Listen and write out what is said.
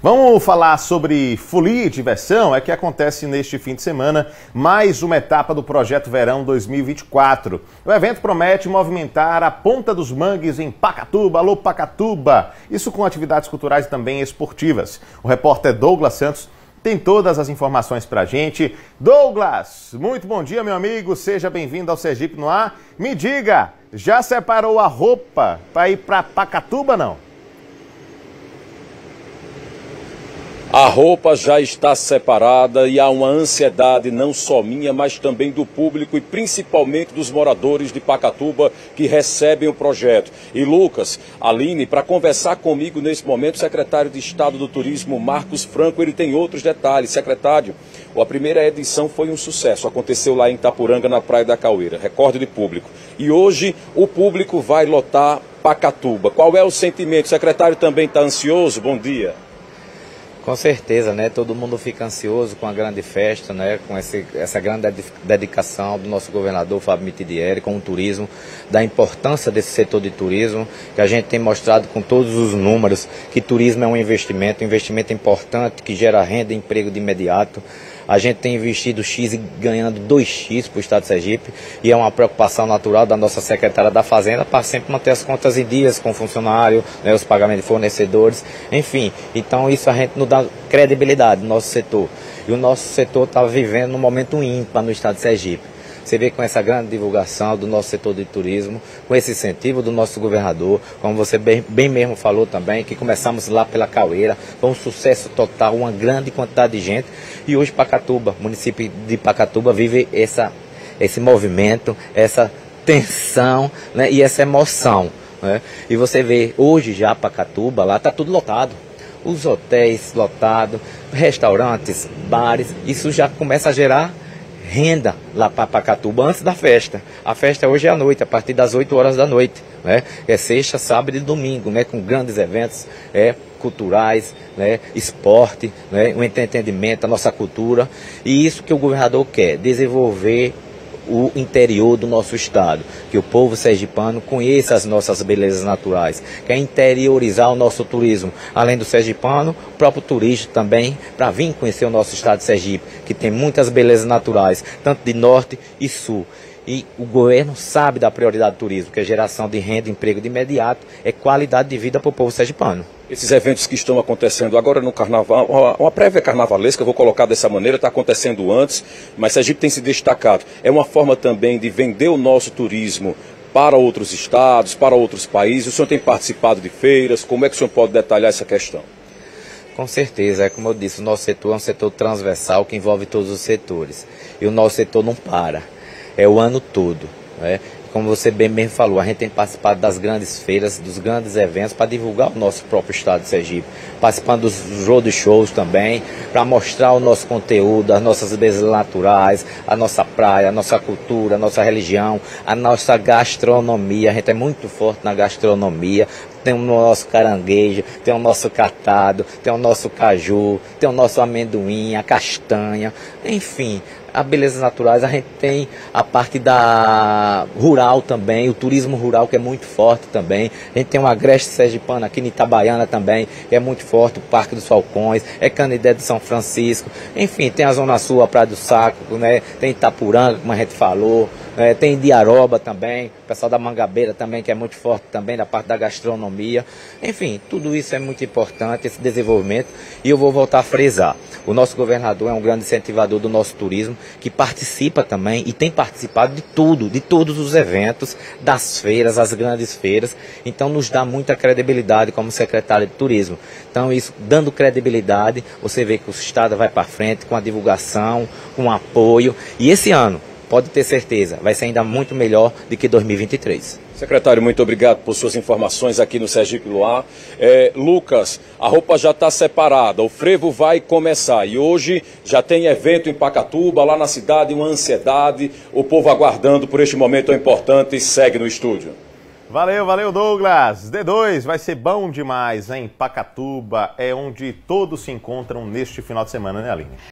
Vamos falar sobre folia e diversão, que acontece neste fim de semana, mais uma etapa do Projeto Verão 2024. O evento promete movimentar a Ponta dos Mangues em Pacatuba. Alô, Pacatuba! Isso com atividades culturais e também esportivas. O repórter Douglas Santos tem todas as informações pra gente. Douglas, muito bom dia, meu amigo. Seja bem-vindo ao Sergipe no Ar. Me diga, já separou a roupa para ir para Pacatuba, não? A roupa já está separada e há uma ansiedade não só minha, mas também do público e principalmente dos moradores de Pacatuba que recebem o projeto. E Lucas, Aline, para conversar comigo nesse momento, o secretário de Estado do Turismo, Marcos Franco, ele tem outros detalhes. Secretário, a primeira edição foi um sucesso, aconteceu lá em Itapuranga, na Praia da Caueira, recorde de público. E hoje o público vai lotar Pacatuba. Qual é o sentimento? O secretário também está ansioso? Bom dia. Com certeza, né? Todo mundo fica ansioso com a grande festa, né? Com essa grande dedicação do nosso governador Fábio Mitidieri com o turismo, da importância desse setor de turismo, que a gente tem mostrado com todos os números que turismo é um investimento importante, que gera renda e emprego de imediato. A gente tem investido X e ganhando 2X para o Estado de Sergipe e é uma preocupação natural da nossa secretária da Fazenda para sempre manter as contas em dias com o funcionário, né, os pagamentos de fornecedores, enfim. Então isso a gente nos dá credibilidade no nosso setor. E o nosso setor está vivendo um momento ímpar no Estado de Sergipe. Você vê com essa grande divulgação do nosso setor de turismo, com esse incentivo do nosso governador, como você bem mesmo falou também, que começamos lá pela Caueira, foi um sucesso total, uma grande quantidade de gente. E hoje Pacatuba, o município de Pacatuba vive esse movimento, essa tensão, né, e essa emoção, né? E você vê hoje já Pacatuba, lá está tudo lotado. Os hotéis lotados, restaurantes, bares, isso já começa a gerar renda lá para Pacatuba antes da festa. A festa hoje é à noite, a partir das 8 horas da noite, né? É sexta, sábado e domingo, né? Com grandes eventos culturais, né? Esporte, né? O entretenimento, a nossa cultura. E isso que o governador quer, desenvolver o interior do nosso estado, que o povo sergipano conheça as nossas belezas naturais, quer interiorizar o nosso turismo, além do sergipano, o próprio turista também, para vir conhecer o nosso estado de Sergipe, que tem muitas belezas naturais, tanto de norte e sul. E o governo sabe da prioridade do turismo, que é geração de renda e emprego de imediato, é qualidade de vida para o povo sergipano. Esses eventos que estão acontecendo agora no carnaval, uma prévia carnavalesca, eu vou colocar dessa maneira, está acontecendo antes, mas Sergipe tem se destacado. É uma forma também de vender o nosso turismo para outros estados, para outros países. O senhor tem participado de feiras, como é que o senhor pode detalhar essa questão? Com certeza, como eu disse, o nosso setor é um setor transversal que envolve todos os setores. E o nosso setor não para, é o ano todo, né? Como você bem mesmo falou, a gente tem participado das grandes feiras, dos grandes eventos para divulgar o nosso próprio estado de Sergipe. Participando dos road shows também, para mostrar o nosso conteúdo, as nossas belezas naturais, a nossa praia, a nossa cultura, a nossa religião, a nossa gastronomia. A gente é muito forte na gastronomia. Tem o nosso caranguejo, tem o nosso catado, tem o nosso caju, tem o nosso amendoim, a castanha, enfim, as belezas naturais. A gente tem a parte da rural também, o turismo rural que é muito forte também. A gente tem uma agreste sergipana aqui em Itabaiana também, que é muito forte, o Parque dos Falcões, Canidé de São Francisco, enfim, tem a Zona Sul, a Praia do Saco, né? Tem Itapuranga, como a gente falou, tem Diaroba também, o pessoal da Mangabeira também, que é muito forte também, da parte da gastronomia. Enfim, tudo isso é muito importante, esse desenvolvimento, e eu vou voltar a frisar. O nosso governador é um grande incentivador do nosso turismo, que participa também e tem participado de tudo, de todos os eventos, das feiras, as grandes feiras. Então nos dá muita credibilidade como secretário de turismo. Então isso, dando credibilidade, você vê que o estado vai para frente com a divulgação, com apoio. E esse ano, pode ter certeza, vai ser ainda muito melhor do que 2023. Secretário, muito obrigado por suas informações aqui no Sergipe no Ar. Lucas, a roupa já está separada, o frevo vai começar e hoje já tem evento em Pacatuba, lá na cidade, uma ansiedade, o povo aguardando por este momento tão importante. Segue no estúdio. Valeu, valeu, Douglas. D2 vai ser bom demais, hein? Pacatuba é onde todos se encontram neste final de semana, né, Aline?